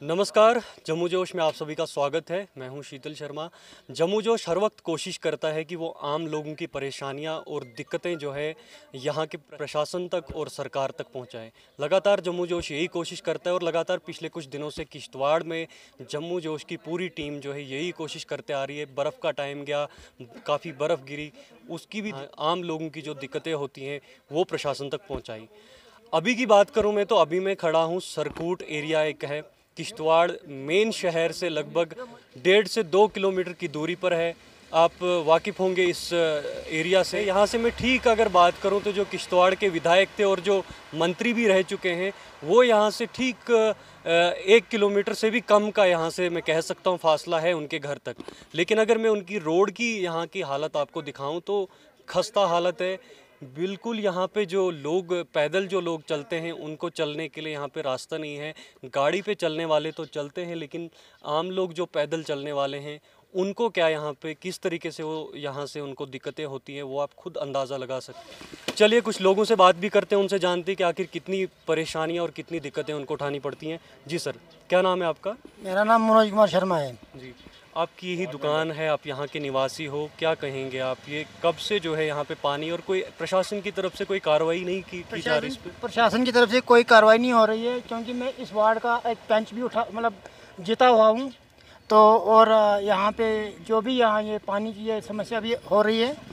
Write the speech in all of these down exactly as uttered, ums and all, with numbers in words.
नमस्कार, जम्मू जोश में आप सभी का स्वागत है। मैं हूं शीतल शर्मा। जम्मू जोश हर वक्त कोशिश करता है कि वो आम लोगों की परेशानियां और दिक्कतें जो है यहां के प्रशासन तक और सरकार तक पहुंचाए। लगातार जम्मू जोश यही कोशिश करता है और लगातार पिछले कुछ दिनों से किश्तवाड़ में जम्मू जोश की पूरी टीम जो है यही कोशिश करते आ रही है। बर्फ़ का टाइम गया, काफ़ी बर्फ़ गिरी, उसकी भी आम लोगों की जो दिक्कतें होती हैं वो प्रशासन तक पहुँचाई। अभी की बात करूँ मैं तो अभी मैं खड़ा हूँ, सरकोट एरिया एक है, किश्तवाड़ मेन शहर से लगभग डेढ़ से दो किलोमीटर की दूरी पर है। आप वाकिफ़ होंगे इस एरिया से। यहाँ से मैं ठीक अगर बात करूँ तो जो किश्तवाड़ के विधायक थे और जो मंत्री भी रह चुके हैं वो यहाँ से ठीक एक किलोमीटर से भी कम का यहाँ से मैं कह सकता हूँ फासला है उनके घर तक। लेकिन अगर मैं उनकी रोड की यहाँ की हालत आपको दिखाऊँ तो खस्ता हालत है बिल्कुल। यहाँ पे जो लोग पैदल जो लोग चलते हैं उनको चलने के लिए यहाँ पे रास्ता नहीं है। गाड़ी पे चलने वाले तो चलते हैं लेकिन आम लोग जो पैदल चलने वाले हैं उनको क्या यहाँ पे किस तरीके से वो यहाँ से उनको दिक्कतें होती हैं वो आप खुद अंदाज़ा लगा सकते हैं। चलिए कुछ लोगों से बात भी करते हैं, उनसे जानते हैं कि आखिर कितनी परेशानियाँ और कितनी दिक्कतें उनको उठानी पड़ती हैं। जी सर, क्या नाम है आपका? मेरा नाम मनोज कुमार शर्मा है जी। आपकी यही दुकान है, आप यहाँ के निवासी हो, क्या कहेंगे आप? ये कब से जो है यहाँ पे पानी और कोई प्रशासन की तरफ से कोई कार्रवाई नहीं की, की जा रही इस पे? प्रशासन की तरफ से कोई कार्रवाई नहीं हो रही है क्योंकि मैं इस वार्ड का एक पंच भी उठा मतलब जीता हुआ हूँ तो। और यहाँ पे जो भी यहाँ ये पानी की ये समस्या भी हो रही है,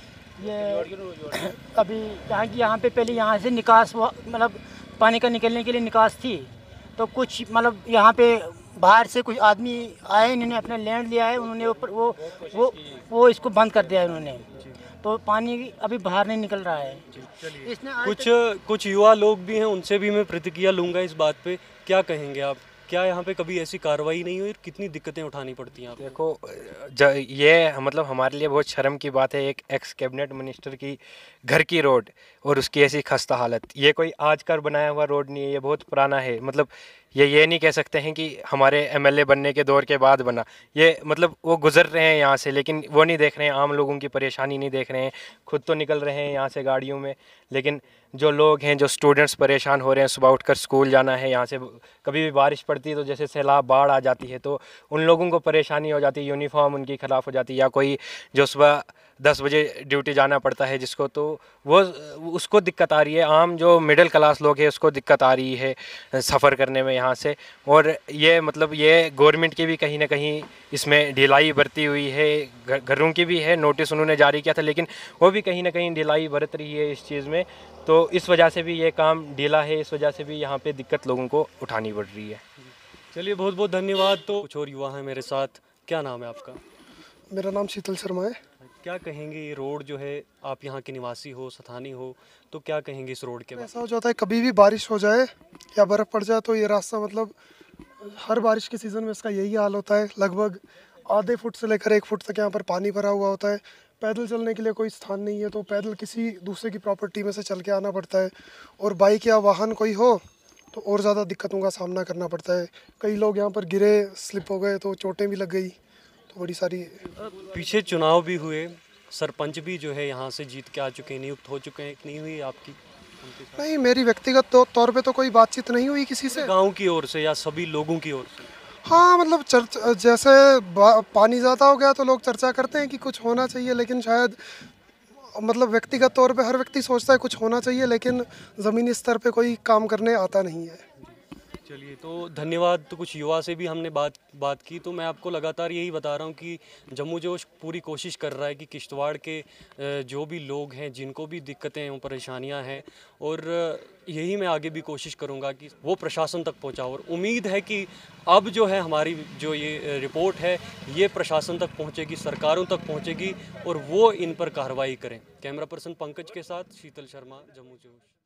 ये अभी यहाँ की यहाँ पे पहले यहाँ से निकास मतलब पानी का निकलने के लिए निकास थी तो कुछ मतलब यहाँ पे बाहर से कुछ आदमी आए, इन्होंने अपना लैंड लिया है, उन्होंने ऊपर वो वो वो इसको बंद कर दिया है उन्होंने, तो पानी अभी बाहर नहीं निकल रहा है। इसने कुछ कुछ युवा लोग भी हैं, उनसे भी मैं प्रतिक्रिया लूँगा इस बात पे। क्या कहेंगे आप? क्या यहाँ पे कभी ऐसी कार्रवाई नहीं हुई? कितनी दिक्कतें उठानी पड़ती हैं आप? देखो, ये मतलब हमारे लिए बहुत शर्म की बात है, एक एक्स कैबिनेट मिनिस्टर की घर की रोड और उसकी ऐसी खस्ता हालत। ये कोई आज का बनाया हुआ रोड नहीं है, ये बहुत पुराना है। मतलब ये ये नहीं कह सकते हैं कि हमारे एमएलए बनने के दौर के बाद बना। ये मतलब वो गुजर रहे हैं यहाँ से लेकिन वो नहीं देख रहे हैं, आम लोगों की परेशानी नहीं देख रहे हैं। खुद तो निकल रहे हैं यहाँ से गाड़ियों में, लेकिन जो लोग हैं, जो स्टूडेंट्स परेशान हो रहे हैं, सुबह उठकर स्कूल जाना है, यहाँ से कभी भी बारिश पड़ती है तो जैसे सैलाब बाढ़ आ जाती है तो उन लोगों को परेशानी हो जाती है, यूनिफॉर्म उनकी ख़राब हो जाती है। या कोई जो सुबह दस बजे ड्यूटी जाना पड़ता है जिसको, तो वो उसको दिक्कत आ रही है। आम जो मिडिल क्लास लोग हैं उसको दिक्कत आ रही है सफ़र करने में यहाँ से। और ये मतलब ये गवर्नमेंट की भी कहीं ना कहीं इसमें ढिलाई बरती हुई है। घरों की भी है, नोटिस उन्होंने जारी किया था लेकिन वो भी कहीं ना कहीं ढिलाई बरत रही है इस चीज़ में। तो इस वजह से भी ये काम ढीला है, इस वजह से भी यहाँ पे दिक्कत लोगों को उठानी पड़ रही है। चलिए बहुत बहुत धन्यवाद। तो कुछ और युवा हैं मेरे साथ। क्या नाम है आपका? मेरा नाम शीतल शर्मा है। क्या कहेंगे, ये रोड जो है, आप यहाँ के निवासी हो, स्थानीय हो, तो क्या कहेंगे इस रोड के बारे में? ऐसा हो जाता है कभी भी बारिश हो जाए या बर्फ़ पड़ जाए तो ये रास्ता मतलब हर बारिश के सीज़न में इसका यही हाल होता है। लगभग आधे फुट से लेकर एक फुट तक यहाँ पर पानी भरा हुआ होता है। पैदल चलने के लिए कोई स्थान नहीं है तो पैदल किसी दूसरे की प्रॉपर्टी में से चल के आना पड़ता है। और बाइक या वाहन कोई हो तो और ज़्यादा दिक्कतों का सामना करना पड़ता है। कई लोग यहाँ पर गिरे, स्लिप हो गए तो चोटें भी लग गई, तो बड़ी सारी। पीछे चुनाव भी हुए, सरपंच भी जो है यहाँ से जीत के आ चुके हैं, नियुक्त हो चुके हैं, नहीं हुई आपकी? नहीं, मेरी व्यक्तिगत तो, तौर पे तो कोई बातचीत नहीं हुई किसी से, गांव की ओर से या सभी लोगों की ओर से। हाँ मतलब चर्चा, जैसे पानी ज़्यादा हो गया तो लोग चर्चा करते हैं कि कुछ होना चाहिए, लेकिन शायद मतलब व्यक्तिगत तौर पे हर व्यक्ति सोचता है कुछ होना चाहिए लेकिन ज़मीनी स्तर पे कोई काम करने आता नहीं है। चलिए तो धन्यवाद। तो कुछ युवा से भी हमने बात बात की, तो मैं आपको लगातार यही बता रहा हूँ कि जम्मू जोश पूरी कोशिश कर रहा है कि किश्तवाड़ के जो भी लोग हैं जिनको भी दिक्कतें हैं, परेशानियाँ हैं, और यही मैं आगे भी कोशिश करूँगा कि वो प्रशासन तक पहुँचाओ। और उम्मीद है कि अब जो है हमारी जो ये रिपोर्ट है ये प्रशासन तक पहुँचेगी, सरकारों तक पहुँचेगी और वो इन पर कार्रवाई करें। कैमरा पर्सन पंकज के साथ शीतल शर्मा, जम्मू जोश।